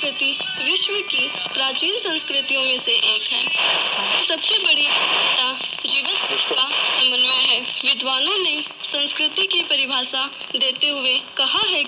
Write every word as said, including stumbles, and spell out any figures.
संस्कृति विश्व की प्राचीन संस्कृतियों में से एक है। सबसे बड़ी विशेषता जीवन का समन्वय है। विद्वानों ने संस्कृति की परिभाषा देते हुए कहा है